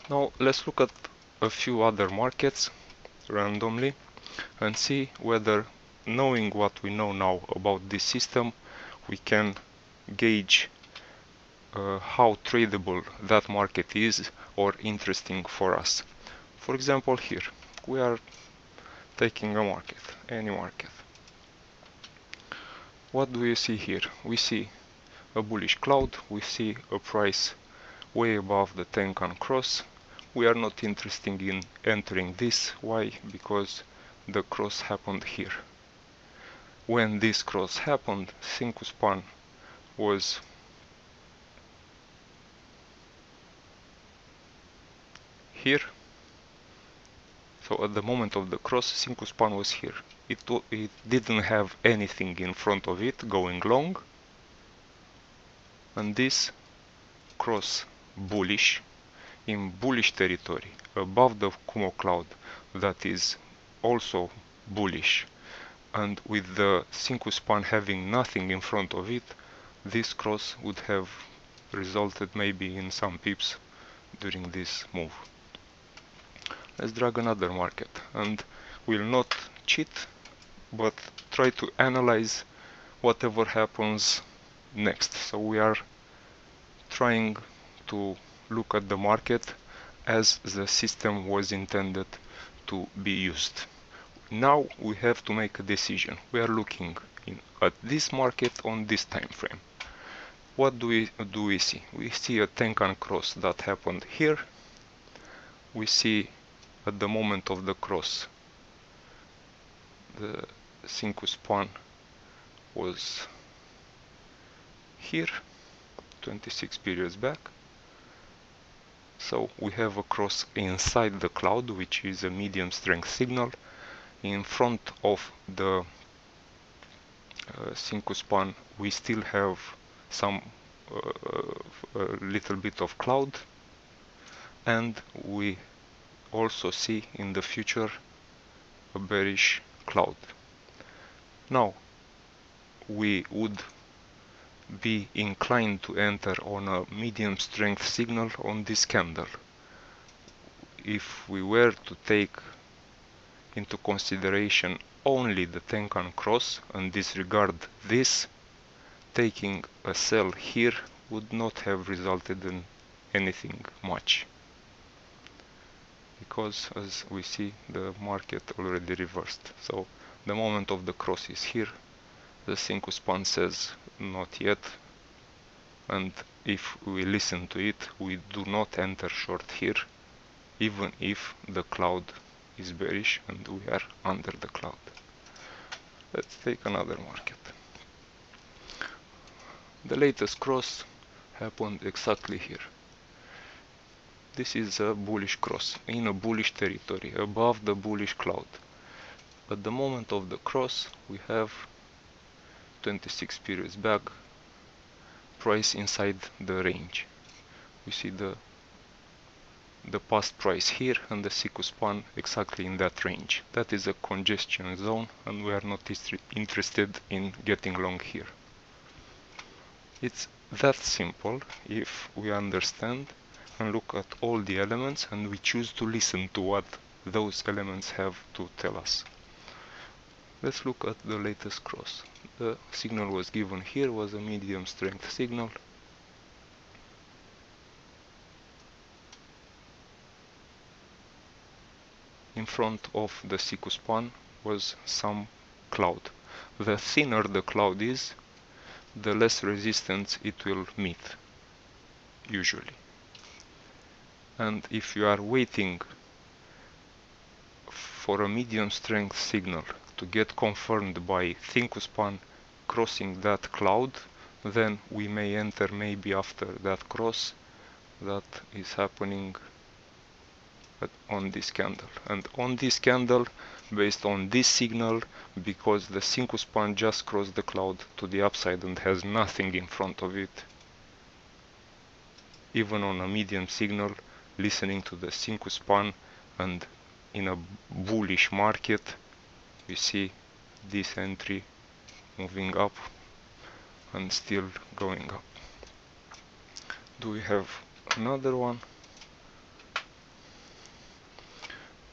Now let's look at a few other markets randomly and see whether, knowing what we know now about this system, we can gauge how tradable that market is or interesting for us. For example, here we are taking a market, any market. What do you see here? We see a bullish cloud, we see a price way above the Tenkan cross. We are not interested in entering this. Why? Because the cross happened here. When this cross happened, Senkou span was here. So at the moment of the cross, Senkou span was here. It didn't have anything in front of it going long, and this cross bullish in bullish territory above the Kumo cloud that is also bullish, and with the Senkou span having nothing in front of it, this cross would have resulted maybe in some pips during this move. Let's drag another market, and we'll not cheat but try to analyze whatever happens next. So we are trying to look at the market as the system was intended to be used. Now we have to make a decision. We are looking at this market on this time frame. What do we see? We see a Tenkan cross that happened here. We see at the moment of the cross the Senkou span was here 26 periods back. So we have a cross inside the cloud, which is a medium strength signal. In front of the Senkou span we still have some a little bit of cloud, and we also see in the future a bearish cloud. Now we would be inclined to enter on a medium strength signal on this candle. If we were to take into consideration only the Tenkan cross and disregard this, taking a sell here would not have resulted in anything much, because as we see the market already reversed. So the moment of the cross is here, the Senkou span says not yet, and if we listen to it, we do not enter short here, even if the cloud is bearish and we are under the cloud. Let's take another market. The latest cross happened exactly here. This is a bullish cross in a bullish territory above the bullish cloud. At the moment of the cross we have 26 periods back, price inside the range. We see the past price here and the Senkou span exactly in that range. That is a congestion zone and we are not interested in getting long here. It's that simple if we understand and look at all the elements and we choose to listen to what those elements have to tell us. Let's look at the latest cross. The signal was given here, was a medium strength signal. In front of the Senkou span was some cloud. The thinner the cloud is, the less resistance it will meet, usually. And if you are waiting for a medium strength signal to get confirmed by Senkou span crossing that cloud, then we may enter maybe after that cross that is happening on this candle. And on this candle, based on this signal, because the Senkou span just crossed the cloud to the upside and has nothing in front of it, even on a medium signal, listening to the Senkou span and in a bullish market, we see this entry moving up and still going up. Do we have another one?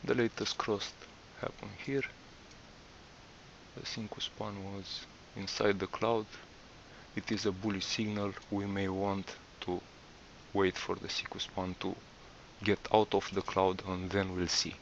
The latest cross happened here. The Kinko span was inside the cloud. It is a bullish signal. We may want to wait for the Kinko span to get out of the cloud, and then we'll see.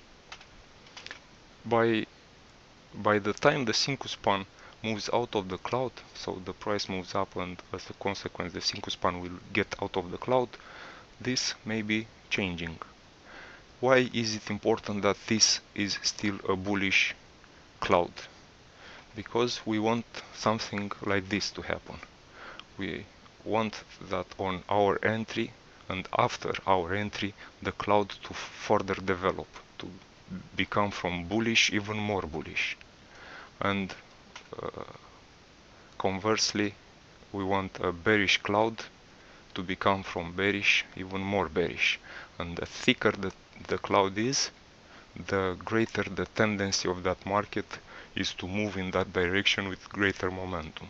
By the time the Kinko span moves out of the cloud, so the price moves up, and as a consequence the Kinko span will get out of the cloud, this may be changing. Why is it important that this is still a bullish cloud? Because we want something like this to happen. We want that on our entry and after our entry the cloud to further develop, to become from bullish even more bullish. And conversely, we want a bearish cloud to become from bearish even more bearish. And the thicker the cloud is, the greater the tendency of that market is to move in that direction with greater momentum.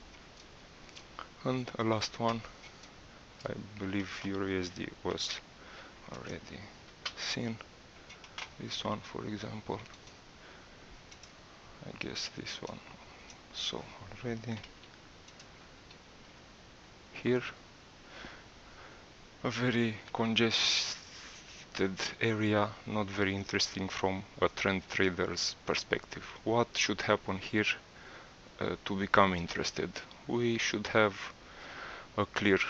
And a last one, I believe EURUSD was already seen. This one, for example, I guess this one. So already here, a very congested area, not very interesting from a trend trader's perspective. What should happen here to become interested? We should have a clear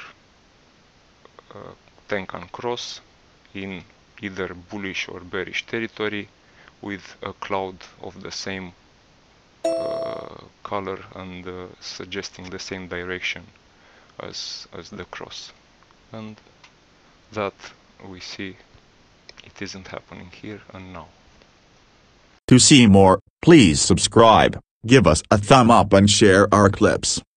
Tenkan cross in either bullish or bearish territory with a cloud of the same color and suggesting the same direction as the cross. And that we see it isn't happening here and now. To see more, please subscribe, give us a thumb up and share our clips.